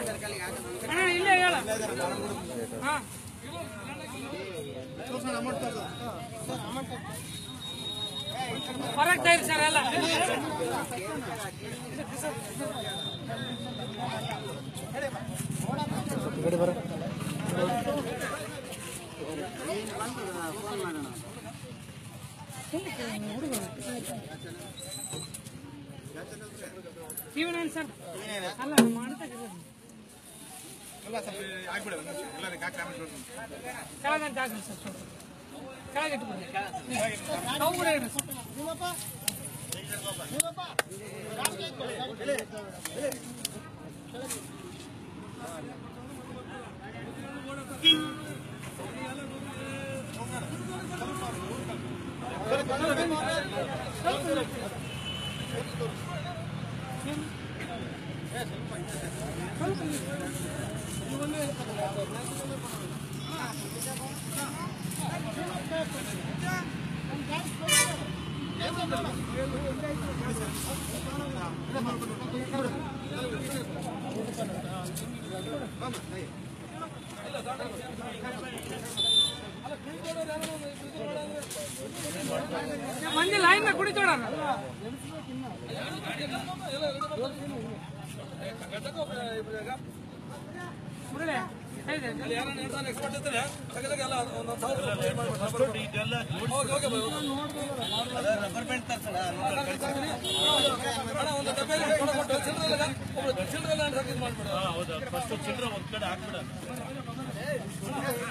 फरक जाईल सर याला ಶಿವನನ್ ಸರ್ ಅಲ್ಲ ಮಾಡ್ತಾ ಕೆಳಗಂತ ಆಗಲಿ ಸರ್ ಕೆಳಗಿಟ್ಬಿಡಿ ನಾವು ಕೂಡ ಇಡ್ರಿ मंदी लाइन में कुड़ी तोड़ा ರಬ್ಬರ್ ಬ್ಯಾಂಡ್ ಚಿಲ್ಲರೆ ಫಸ್ಟ್ ಚಿಲ್ಲರೆ ಒಂದ್ ಕಡೆ ಹಾಕ್ಬಿಡ